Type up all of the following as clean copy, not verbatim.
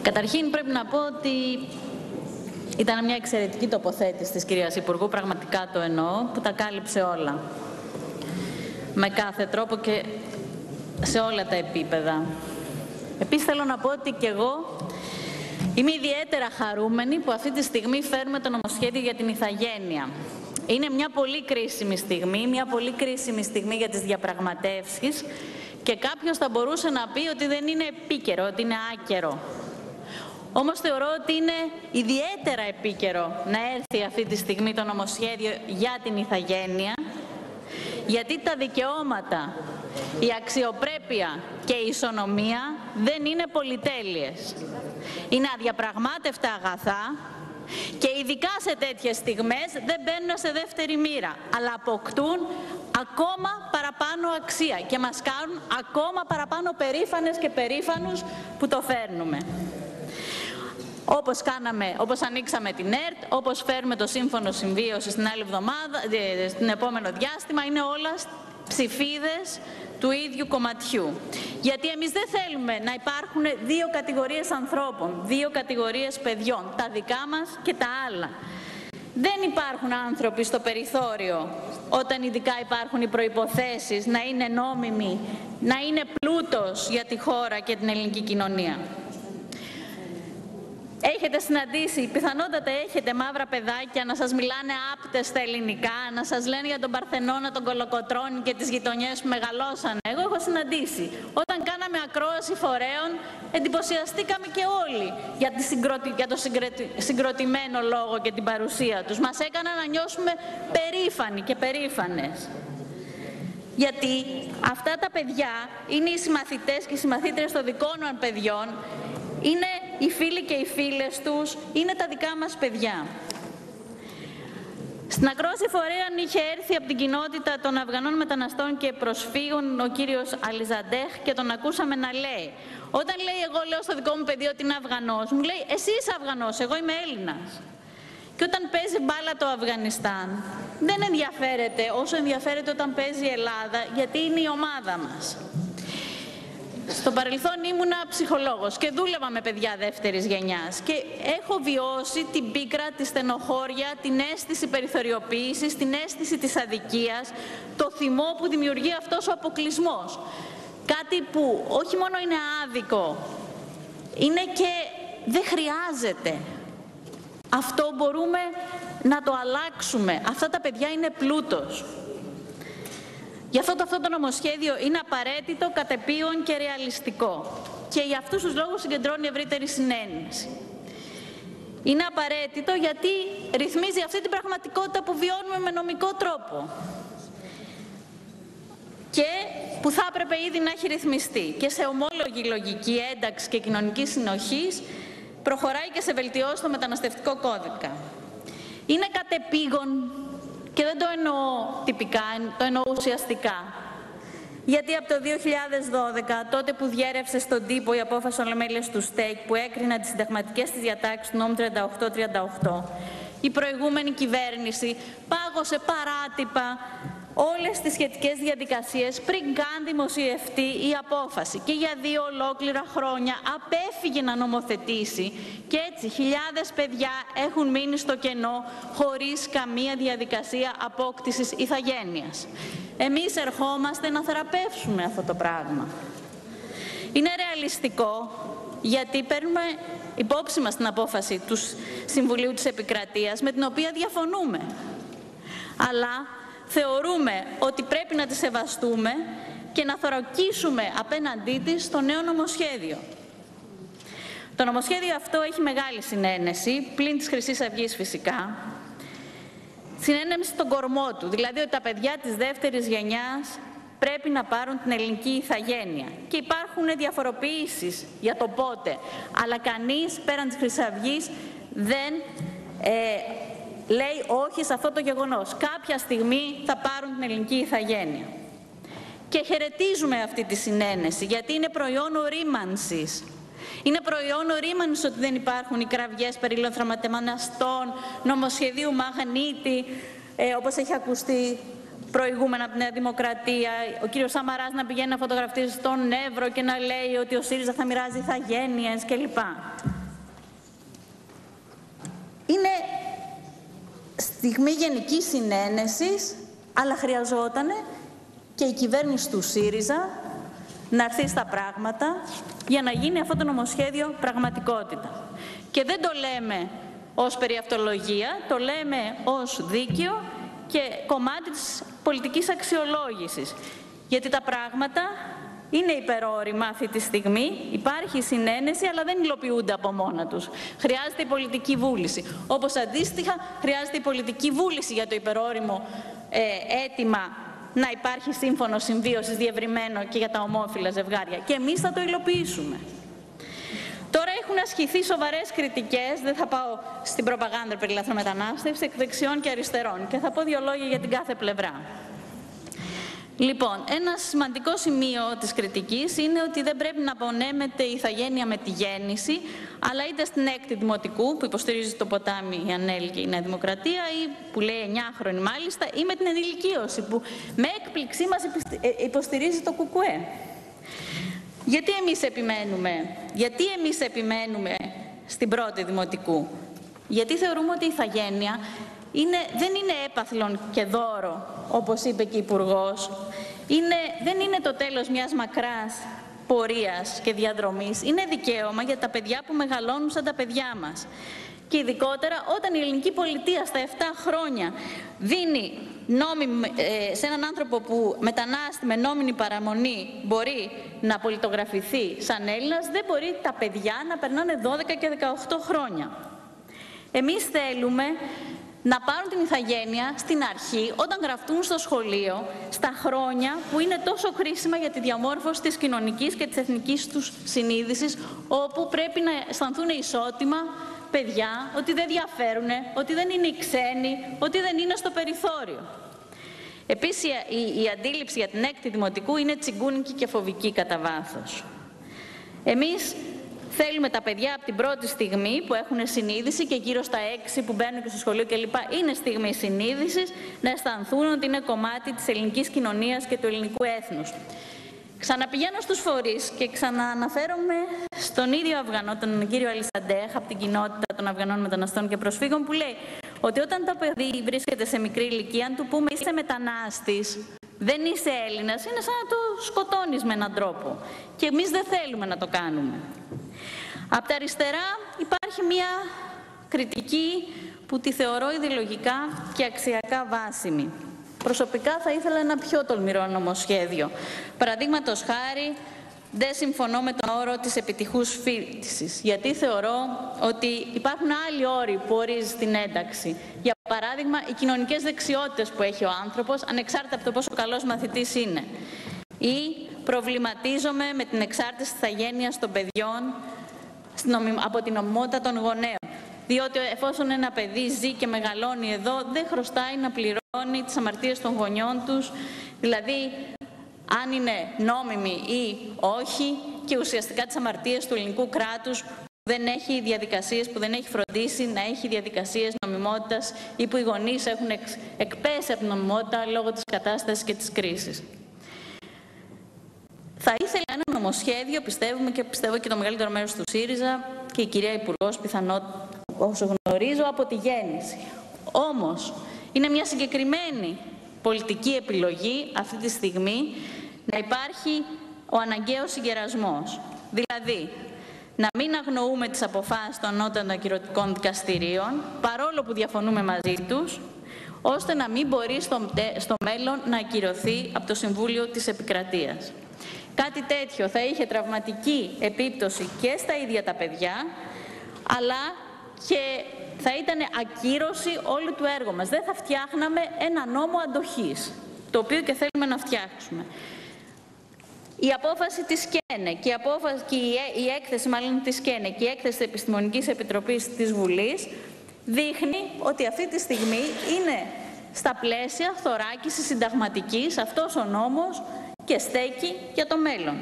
Καταρχήν πρέπει να πω ότι ήταν μια εξαιρετική τοποθέτηση της κυρίας Υπουργού, πραγματικά το εννοώ, που τα κάλυψε όλα. Με κάθε τρόπο και σε όλα τα επίπεδα. Επίσης θέλω να πω ότι και εγώ είμαι ιδιαίτερα χαρούμενη που αυτή τη στιγμή φέρνουμε το νομοσχέδιο για την ηθαγένεια. Είναι μια πολύ κρίσιμη στιγμή, για τις διαπραγματεύσεις και κάποιος θα μπορούσε να πει ότι δεν είναι επίκαιρο, ότι είναι άκερο. Όμως θεωρώ ότι είναι ιδιαίτερα επίκαιρο να έρθει αυτή τη στιγμή το νομοσχέδιο για την ηθαγένεια, γιατί τα δικαιώματα, η αξιοπρέπεια και η ισονομία δεν είναι πολυτέλειες. Είναι αδιαπραγμάτευτα αγαθά και ειδικά σε τέτοιες στιγμές δεν μπαίνουν σε δεύτερη μοίρα, αλλά αποκτούν ακόμα παραπάνω αξία και μας κάνουν ακόμα παραπάνω περήφανες και περήφανους που το φέρνουμε. Όπως ανοίξαμε την ΕΡΤ, όπως φέρουμε το σύμφωνο συμβίωσης την άλλη εβδομάδα, στην επόμενο διάστημα, είναι όλα ψηφίδες του ίδιου κομματιού. Γιατί εμείς δεν θέλουμε να υπάρχουν δύο κατηγορίες ανθρώπων, δύο κατηγορίες παιδιών, τα δικά μας και τα άλλα. Δεν υπάρχουν άνθρωποι στο περιθώριο όταν ειδικά υπάρχουν οι προϋποθέσεις να είναι νόμιμοι, να είναι πλούτος για τη χώρα και την ελληνική κοινωνία. Έχετε συναντήσει, πιθανότατα έχετε μαύρα παιδάκια να σας μιλάνε άπτες στα ελληνικά, να σας λένε για τον Παρθενώνα, τον Κολοκοτρώνη και τις γειτονιές που μεγαλώσανε. Εγώ έχω συναντήσει. Όταν κάναμε ακρόαση φορέων, εντυπωσιαστήκαμε και όλοι για το συγκροτημένο λόγο και την παρουσία τους. Μας έκαναν να νιώσουμε περήφανοι και περήφανες. Γιατί αυτά τα παιδιά είναι οι συμμαθητές και οι συμμαθήτρες των δικών μας παιδιών, είναι οι φίλοι και οι φίλες τους, είναι τα δικά μας παιδιά. Στην ακρόαση φορέων είχε έρθει από την κοινότητα των Αφγανών μεταναστών και προσφύγων ο κύριος Αλιζαντέχ και τον ακούσαμε να λέει. Όταν λέει εγώ λέω στο δικό μου παιδί ότι είναι Αφγανός, μου λέει εσύ είσαι Αφγανός, εγώ είμαι Έλληνας. Και όταν παίζει μπάλα το Αφγανιστάν δεν ενδιαφέρεται όσο ενδιαφέρεται όταν παίζει η Ελλάδα, γιατί είναι η ομάδα μας. Στο παρελθόν ήμουνα ψυχολόγος και δούλευα με παιδιά δεύτερης γενιάς και έχω βιώσει την πίκρα, τη στενοχώρια, την αίσθηση περιθωριοποίησης, την αίσθηση της αδικίας, το θυμό που δημιουργεί αυτός ο αποκλεισμός. Κάτι που όχι μόνο είναι άδικο, είναι και δεν χρειάζεται. Αυτό μπορούμε να το αλλάξουμε. Αυτά τα παιδιά είναι πλούτος. Γι' αυτό το νομοσχέδιο είναι απαραίτητο, κατεπήγον και ρεαλιστικό. Και για αυτούς τους λόγους συγκεντρώνει ευρύτερη συνένεση. Είναι απαραίτητο γιατί ρυθμίζει αυτή την πραγματικότητα που βιώνουμε με νομικό τρόπο. Και που θα έπρεπε ήδη να έχει ρυθμιστεί. Και σε ομόλογη λογική ένταξη και κοινωνικής συνοχής προχωράει και σε βελτιώσει το μεταναστευτικό κώδικα. Είναι κατεπήγον. Και δεν το εννοώ τυπικά, το εννοώ ουσιαστικά. Γιατί από το 2012, τότε που διέρευσε στον τύπο η απόφαση Ολομέλειας του ΣΤΕΚ που έκρινε τις συνταγματικές της διατάξεις του νόμου 38-38, η προηγούμενη κυβέρνηση πάγωσε παράτυπα όλες τις σχετικές διαδικασίες πριν καν δημοσιευτεί η απόφαση και για 2 ολόκληρα χρόνια απέφυγε να νομοθετήσει και έτσι χιλιάδες παιδιά έχουν μείνει στο κενό χωρίς καμία διαδικασία απόκτησης ηθαγένειας. Εμείς ερχόμαστε να θεραπεύσουμε αυτό το πράγμα. Είναι ρεαλιστικό γιατί παίρνουμε υπόψη μας την απόφαση του Συμβουλίου της Επικρατείας με την οποία διαφωνούμε. Αλλά θεωρούμε ότι πρέπει να τη σεβαστούμε και να θωρακίσουμε απέναντί της το νέο νομοσχέδιο. Το νομοσχέδιο αυτό έχει μεγάλη συνένεση, πλην της Χρυσής Αυγής φυσικά, συνένεση στον κορμό του, δηλαδή ότι τα παιδιά της δεύτερης γενιάς πρέπει να πάρουν την ελληνική ηθαγένεια. Και υπάρχουν διαφοροποιήσεις για το πότε, αλλά κανείς πέραν της Χρυσής Αυγής δεν λέει όχι σε αυτό το γεγονός. Κάποια στιγμή θα πάρουν την ελληνική ηθαγένεια. Και χαιρετίζουμε αυτή τη συνένεση, γιατί είναι προϊόν ορίμανσης. Είναι προϊόν ορίμανσης ότι δεν υπάρχουν οι κραυγές περί λαθρομεταναστών, νομοσχεδίου Μαγνήτη, όπως έχει ακουστεί προηγούμενα από τη Νέα Δημοκρατία, ο κύριος Σαμαράς να πηγαίνει να φωτογραφίζει στον Εύρο και να λέει ότι ο ΣΥΡΙΖΑ θα μοιράζει ηθαγένειες κλπ. Είναι στιγμή γενικής συνένεσης, αλλά χρειαζόταν και η κυβέρνηση του ΣΥΡΙΖΑ να έρθει στα πράγματα για να γίνει αυτό το νομοσχέδιο πραγματικότητα. Και δεν το λέμε ως περιαυτολογία, το λέμε ως δίκαιο και κομμάτι της πολιτικής αξιολόγησης. Γιατί τα πράγματα είναι υπερόρημα αυτή τη στιγμή, υπάρχει συνένεση, αλλά δεν υλοποιούνται από μόνα τους. Χρειάζεται η πολιτική βούληση. Όπως αντίστοιχα χρειάζεται η πολιτική βούληση για το υπερόριμο αίτημα να υπάρχει σύμφωνο συμβίωσης διευρυμένο και για τα ομόφυλα ζευγάρια. Και εμείς θα το υλοποιήσουμε. Τώρα έχουν ασκηθεί σοβαρές κριτικές, δεν θα πάω στην προπαγάνδα περί λαθρομετανάστευσης, εκ δεξιών και αριστερών, και θα πω δύο λόγια για την κάθε πλευρά. Λοιπόν, ένα σημαντικό σημείο της κριτικής είναι ότι δεν πρέπει να απονέμεται η ηθαγένεια με τη γέννηση, αλλά είτε στην 6η Δημοτικού, που υποστηρίζει το ποτάμι η ΑΝΕΛ και η Νέα Δημοκρατία, ή που λέει 9χρονη μάλιστα, ή με την ενηλικίωση, που με έκπληξή μας υποστηρίζει το ΚΚΕ. Γιατί εμείς επιμένουμε στην 1η Δημοτικού? Γιατί θεωρούμε ότι η ηθαγένεια δεν είναι έπαθλον και δώρο, όπως είπε και η Υπουργός. Δεν είναι το τέλος μιας μακράς πορείας και διαδρομής. Είναι δικαίωμα για τα παιδιά που μεγαλώνουν σαν τα παιδιά μας. Και ειδικότερα όταν η ελληνική πολιτεία στα 7 χρόνια δίνει σε έναν άνθρωπο που μετανάστη με νόμιμη παραμονή μπορεί να πολιτογραφηθεί σαν Έλληνας, δεν μπορεί τα παιδιά να περνάνε 12 και 18 χρόνια. Εμείς θέλουμε να πάρουν την ηθαγένεια στην αρχή, όταν γραφτούν στο σχολείο, στα χρόνια που είναι τόσο χρήσιμα για τη διαμόρφωση της κοινωνικής και της εθνικής τους συνείδησης, όπου πρέπει να αισθανθούν ισότιμα παιδιά, ότι δεν διαφέρουν, ότι δεν είναι οι ξένοι, ότι δεν είναι στο περιθώριο. Επίσης, η αντίληψη για την 6η Δημοτικού είναι τσιγκούνικη και φοβική κατά βάθος. Εμείς θέλουμε τα παιδιά από την πρώτη στιγμή που έχουν συνείδηση και γύρω στα 6 που μπαίνουν και στο σχολείο κλπ. Είναι στιγμή συνείδησης, να αισθανθούν ότι είναι κομμάτι της ελληνικής κοινωνίας και του ελληνικού έθνους. Ξαναπηγαίνω στους φορείς και ξανααναφέρομαι στον ίδιο Αφγανό, τον κύριο Αλισαντέχ, από την κοινότητα των Αφγανών μεταναστών και προσφύγων, που λέει ότι όταν το παιδί βρίσκεται σε μικρή ηλικία, αν του πούμε είσαι μετανάστης, δεν είσαι Έλληνας, είναι σαν να το σκοτώνεις με έναν τρόπο. Και εμείς δεν θέλουμε να το κάνουμε. Από τα αριστερά υπάρχει μια κριτική που τη θεωρώ ιδεολογικά και αξιακά βάσιμη. Προσωπικά θα ήθελα ένα πιο τολμηρό νομοσχέδιο. Παραδείγματος χάρη, δεν συμφωνώ με τον όρο της επιτυχούς φοιτησης, γιατί θεωρώ ότι υπάρχουν άλλοι όροι που ορίζει την ένταξη. Για παράδειγμα, οι κοινωνικές δεξιότητες που έχει ο άνθρωπος, ανεξάρτητα από το πόσο καλός μαθητής είναι. Ή προβληματίζομαι με την εξάρτηση της ηθαγένειας των παιδιών από την νομιμότητα των γονέων. Διότι εφόσον ένα παιδί ζει και μεγαλώνει εδώ, δεν χρωστάει να πληρώνει τις αμαρτίες των γονιών τους, δηλαδή αν είναι νόμιμοι ή όχι, και ουσιαστικά τις αμαρτίες του ελληνικού κράτους που δεν έχει διαδικασίες, που δεν έχει φροντίσει να έχει διαδικασίες νομιμότητας ή που οι γονείς έχουν εκπέσει από την νομιμότητα λόγω της κατάστασης και της κρίσης. Θα ήθελα ένα νομοσχέδιο, πιστεύουμε και πιστεύω και το μεγαλύτερο μέρος του ΣΥΡΙΖΑ και η κυρία Υπουργός πιθανότατα, όσο γνωρίζω, από τη γέννηση. Όμως, είναι μια συγκεκριμένη πολιτική επιλογή αυτή τη στιγμή να υπάρχει ο αναγκαίος συγκερασμός. Δηλαδή, να μην αγνοούμε τις αποφάσεις των ανώτατων ακυρωτικών δικαστηρίων, παρόλο που διαφωνούμε μαζί τους, ώστε να μην μπορεί στο μέλλον να ακυρωθεί από το Συμβούλιο της Επικρατείας. Κάτι τέτοιο θα είχε τραυματική επίπτωση και στα ίδια τα παιδιά, αλλά και θα ήταν ακύρωση όλου του έργου μας. Δεν θα φτιάχναμε ένα νόμο αντοχής, το οποίο και θέλουμε να φτιάξουμε. Η απόφαση της ΚΕΝΕ και η έκθεση μάλλον της ΚΕΝΕ και η έκθεση της Επιστημονικής Επιτροπής της Βουλής δείχνει ότι αυτή τη στιγμή είναι στα πλαίσια θωράκισης συνταγματικής αυτός ο νόμος και στέκει για το μέλλον.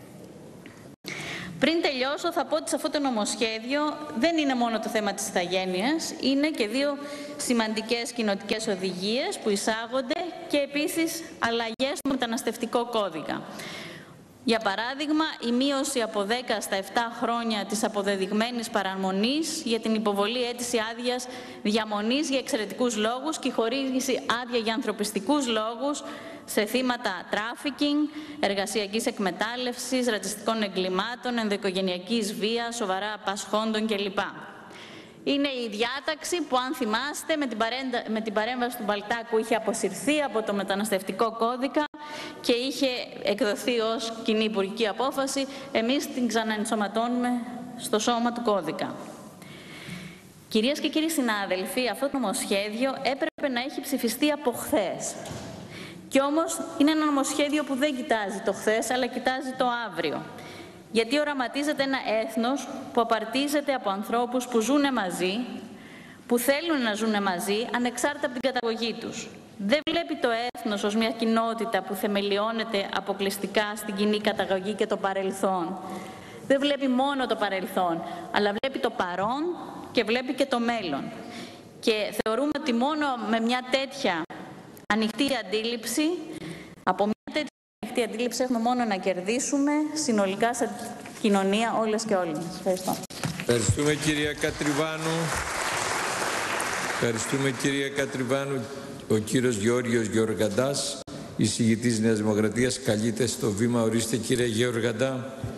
Πριν τελειώσω, θα πω ότι σε αυτό το νομοσχέδιο δεν είναι μόνο το θέμα της ηθαγένειας, είναι και δύο σημαντικές κοινοτικές οδηγίες που εισάγονται και επίσης αλλαγές στο μεταναστευτικό κώδικα. Για παράδειγμα, η μείωση από 10 στα 7 χρόνια της αποδεδειγμένης παραμονής για την υποβολή αίτηση άδειας διαμονής για εξαιρετικούς λόγους και η χορήγηση άδεια για ανθρωπιστικούς λόγους σε θύματα τράφικινγκ, εργασιακής εκμετάλλευσης, ρατσιστικών εγκλημάτων, ενδοοικογενειακής βίας, σοβαρά απασχόντων κλπ. Είναι η διάταξη που, αν θυμάστε, με την παρέμβαση του Μπαλτάκου είχε αποσυρθεί από το μεταναστευτικό κώδικα και είχε εκδοθεί ως κοινή υπουργική απόφαση. Εμείς την ξαναενσωματώνουμε στο σώμα του κώδικα. Κυρίες και κύριοι συνάδελφοι, αυτό το νομοσχέδιο έπρεπε να έχει ψηφιστεί από χθες. Κι όμως είναι ένα νομοσχέδιο που δεν κοιτάζει το χθες, αλλά κοιτάζει το αύριο. Γιατί οραματίζεται ένα έθνος που απαρτίζεται από ανθρώπους που ζουν μαζί, που θέλουν να ζουν μαζί, ανεξάρτητα από την καταγωγή τους. Δεν βλέπει το έθνος ως μια κοινότητα που θεμελιώνεται αποκλειστικά στην κοινή καταγωγή και το παρελθόν. Δεν βλέπει μόνο το παρελθόν, αλλά βλέπει το παρόν και βλέπει και το μέλλον. Και θεωρούμε ότι μόνο με μια τέτοια ανοιχτή αντίληψη, από μια τέτοια ανοιχτή αντίληψη έχουμε μόνο να κερδίσουμε συνολικά σαν κοινωνία όλες και όλοι μας. Ευχαριστώ. Ευχαριστούμε κυρία Κατριβάνου. Ευχαριστούμε κυρία Κατριβάνου. Ο κύριος Γεώργιος Γεωργαντάς, εισηγητής Νέας Δημοκρατίας, καλείται στο βήμα. Ορίστε κύριε Γεωργαντά.